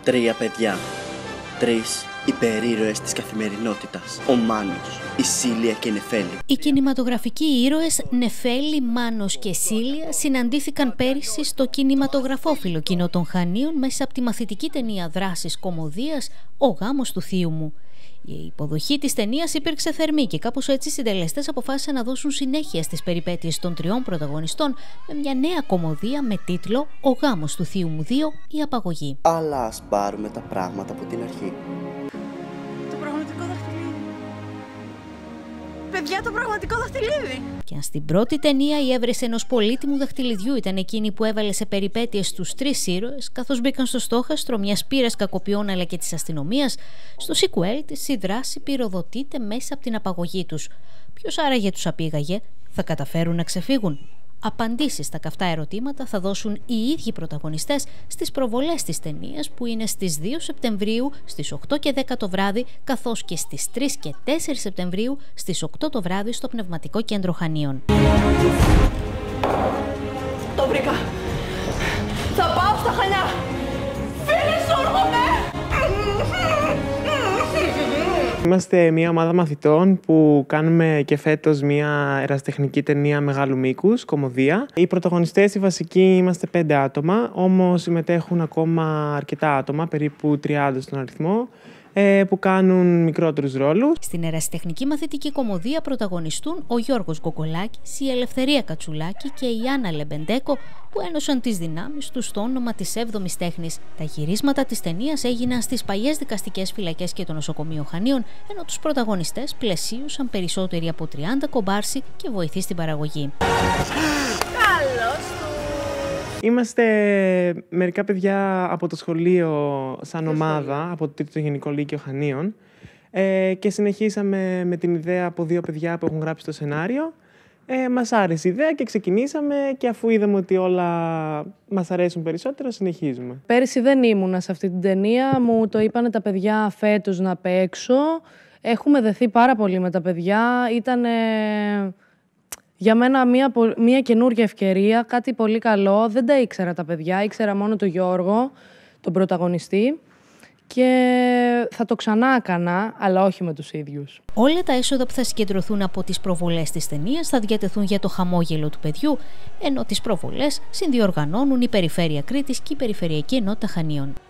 3 παιδιά. 3 υπερήρωες της καθημερινότητας. Ο Μάνος, η Σίλια και η Νεφέλη. Οι κινηματογραφικοί ήρωες Νεφέλη, Μάνος και Σίλια συναντήθηκαν πέρυσι στο κινηματογραφόφιλο κοινό των Χανίων μέσα από τη μαθητική ταινία δράσης κωμωδίας «Ο γάμος του θείου μου». Η υποδοχή της ταινίας υπήρξε θερμή και κάπως έτσι οι συντελεστές αποφάσισαν να δώσουν συνέχεια στις περιπέτειες των 3 πρωταγωνιστών με μια νέα κωμωδία με τίτλο «Ο γάμος του θείου μου 2. Η απαγωγή». Αλλά ας πάρουμε τα πράγματα από την αρχή. Το πραγματικό δαχτυλίδι. Παιδιά, το πραγματικό δαχτυλίδι. Και αν στην πρώτη ταινία η έβρεση ενός πολύτιμου δαχτυλιδιού ήταν εκείνη που έβαλε σε περιπέτειες τους 3 ήρωες, καθώς μπήκαν στο στόχαστρο μιας πύρας κακοποιών αλλά και της αστυνομίας, στο sequel της η δράση πυροδοτείται μέσα από την απαγωγή τους. Ποιος άραγε τους απήγαγε, θα καταφέρουν να ξεφύγουν? Απαντήσεις στα καυτά ερωτήματα θα δώσουν οι ίδιοι πρωταγωνιστές στις προβολές της ταινίας που είναι στις 2 Σεπτεμβρίου στις 8 και 10 το βράδυ, καθώς και στις 3 και 4 Σεπτεμβρίου στις 8 το βράδυ στο Πνευματικό Κέντρο Χανίων. Το βρήκα. Θα πάω στα Χανιά. Φίλοι σου, έρχομαι. Είμαστε μια ομάδα μαθητών που κάνουμε και φέτος μια ερασιτεχνική ταινία μεγάλου μήκους, κωμωδία. Οι πρωταγωνιστές, οι βασικοί, είμαστε 5 άτομα, όμως συμμετέχουν ακόμα αρκετά άτομα, περίπου 30 στον αριθμό, που κάνουν μικρότερους ρόλους. Στην ερασιτεχνική μαθητική κωμωδία πρωταγωνιστούν ο Γιώργος Γκογκολάκης, η Ελευθερία Κατσουλάκη και η Άννα Λεμπεντέκο, που ένωσαν τις δυνάμεις τους στο όνομα της 7ης τέχνης. Τα γυρίσματα της ταινίας έγιναν στις παλιές δικαστικές φυλακές και το νοσοκομείο Χανίων, ενώ τους πρωταγωνιστές πλαισίωσαν περισσότεροι από 30 κομπάρσι και βοηθοί στην παραγωγή. Καλώς του. Είμαστε μερικά παιδιά από το σχολείο σαν ομάδα, από το 3ο Γενικό Λύκειο Χανίων, και συνεχίσαμε με την ιδέα από 2 παιδιά που έχουν γράψει το σενάριο. Μας άρεσε η ιδέα και ξεκινήσαμε, και αφού είδαμε ότι όλα μας αρέσουν περισσότερο, συνεχίζουμε. Πέρυσι δεν ήμουνα σε αυτή την ταινία, μου το είπανε τα παιδιά φέτος να παίξω. Έχουμε δεθεί πάρα πολύ με τα παιδιά, ήταν για μένα μια καινούργια ευκαιρία, κάτι πολύ καλό. Δεν τα ήξερα τα παιδιά, ήξερα μόνο τον Γιώργο, τον πρωταγωνιστή. Και θα το ξανά έκανα, αλλά όχι με τους ίδιους. Όλα τα έσοδα που θα συγκεντρωθούν από τις προβολές της ταινίας θα διατεθούν για το χαμόγελο του παιδιού, ενώ τις προβολές συνδιοργανώνουν η Περιφέρεια Κρήτης και η Περιφερειακή Ενότητα Χανίων.